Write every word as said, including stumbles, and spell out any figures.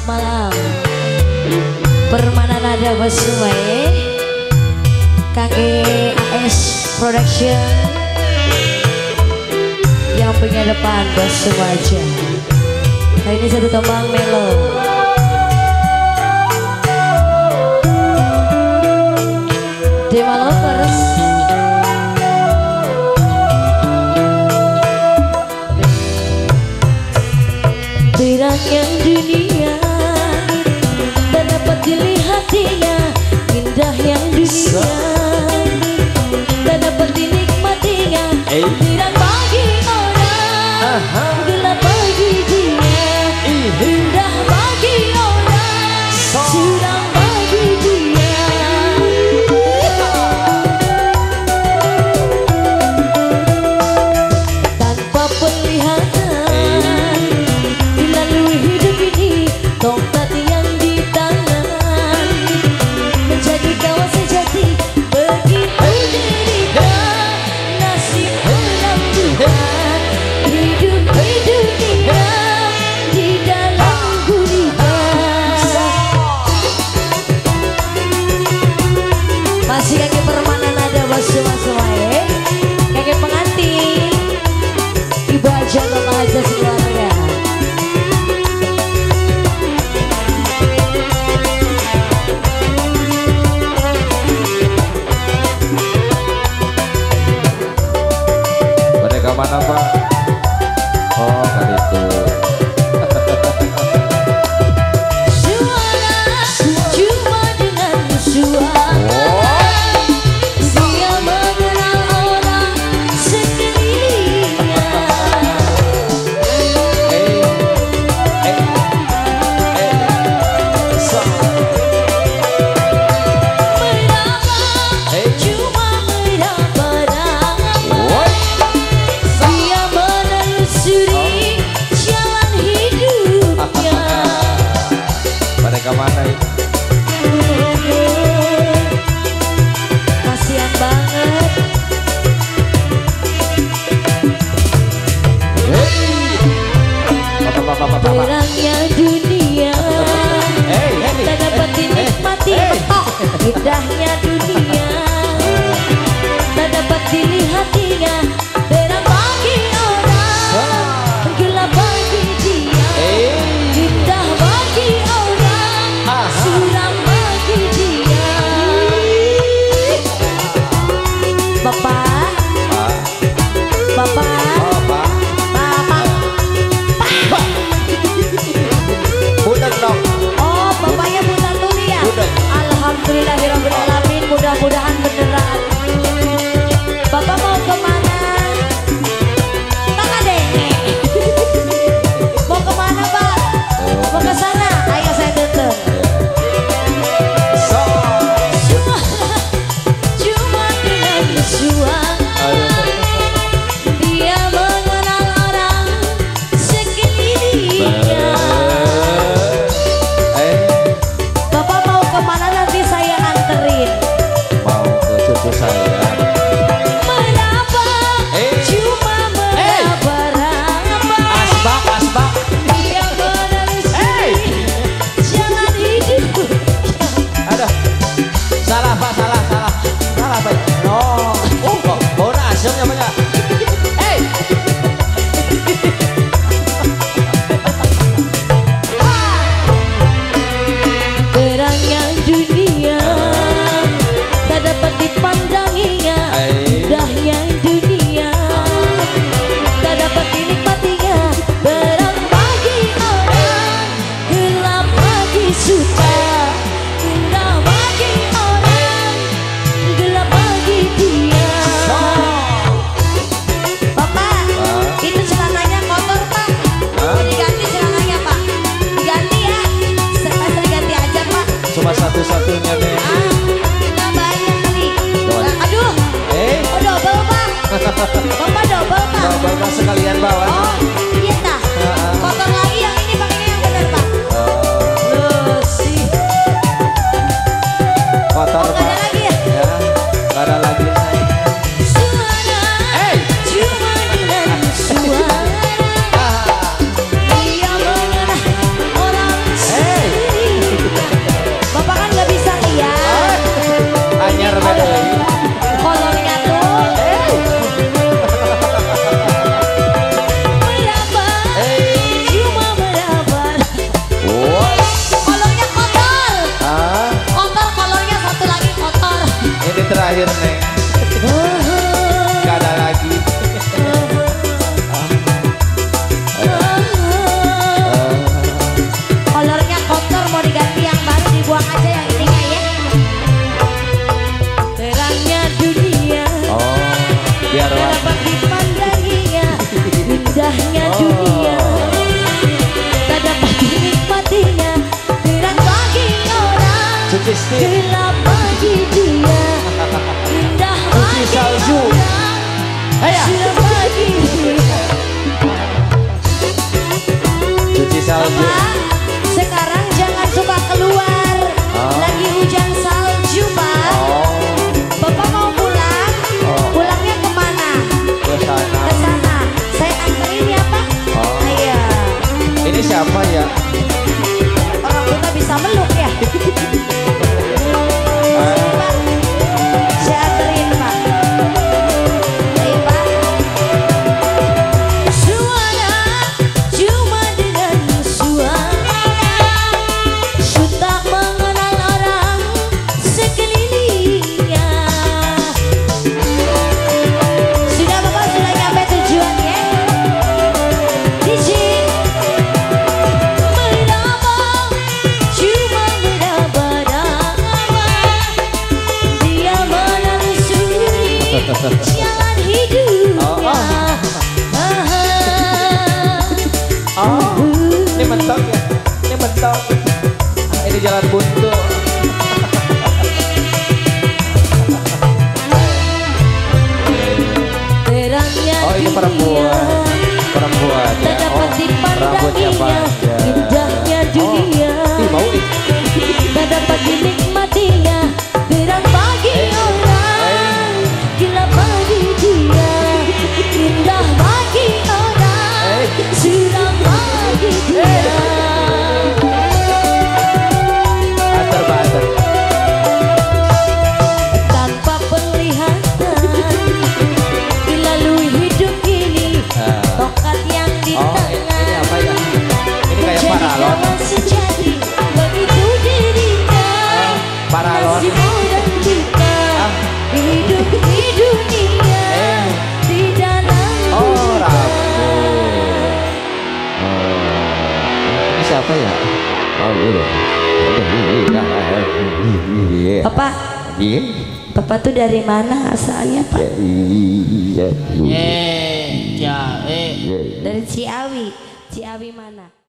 malam. Permanen ada bos semua ya. Kaki A S Production yang punya depan bos semua aja. Nah ini satu tembang melo. Developers terangnya dunia tak dapat dilihatnya, indahnya dunia tak dapat dinikmatinya. Terang bagi orang, gelap bagi dia, indah bagi orang, suram bagi dia. Tanpa penglihatan dilalui hidup ini, tongkat yang di tangan menjadi kawan sejati. Begitu derita nasib orang Tuhan, hidup di dunia di dalam gurita. Masih kaki permanen ada bos semua ya, kaki pengantin ibu aja mama aja sekeluarga. Boneka mana Pak? Oh kali itu. Suara cuma dengan suara dia mengenal orang sekelilingnya. Eh, eh, eh, so. Meraba Eh. cuma meraba-raba, What? dia menelusuri jalan hidupnya. Boneka mana ini? Kasihan banget. Papa, papa, papa, papa. Terangnya dunia Hey, hey, tak dapat dinikmati. Indahnya dunia tak dapat dilihatinya. Terang bagi orang, gelap bagi dia, indah bagi orang, suram bagi dia. Bapak, Ah, bapak, oh, Pak. bapak, terakhir Neng. Gak ada lagi. Kolornya kotor, mau diganti yang baru, dibuang aja yang ininya ya. Terangnya dunia, Oh, biar tak dapat dipandanginya. Indahnya dunia, tak dapat dinikmatinya. Terang bagi orang, cuci stik. gelap bagi dia. Indah bagi salju. orang, Ayo. suram bagi dia. Cuci salju. Pak, sekarang jangan suka keluar. Oh. Lagi hujan salju, Pak. Oh, Bapak mau pulang? Oh. Pulangnya kemana? ke sana. Ke sana. Saya anterin ya, Pak. Oh. Ayo. Ini siapa ya? Orang kita bisa meluk ya. Sini, Pak. Saya anterin, Pak. Ayo, Pak. Suara cuma dengan suara, sudah mengenal orang sekelilingnya. Sudah Bapak sudah nyampe tujuannya. Izin meraba, cuma meraba-raba, dia menelusuri jalan hidupnya. Oh, ini mentok ya? Ini mentok. Ini jalan buntu. Terangnya Oh, ini perempuan. Perempuan tak ya. dapat Oh, rambutnya dipandanginya. panjang. Indahnya dunia, Oh, ih, mau nih. tak dapat dinikmatinya. Terang bagi orang, gelap bagi dia. Indah bagi orang, suram bagi dia. Antar banter. Tanpa penglihatan dilalui hidup ini, Ah. tongkat yang di Oh, tangan ini apa ya? Ini kayak menjadi paralon. kawan sejati. Begitu dirinya Paralon. nasib orang kita, Ah. hidup di dunia, Eh. di dalam Oh, dunia. rambut. Oh, ini siapa ya? Oh, gitu. Iya. Papa, Iya. Papa tuh dari mana asalnya, Pak? Iya. Eh, ya, eh. Dari Ciawi. Ciawi mana?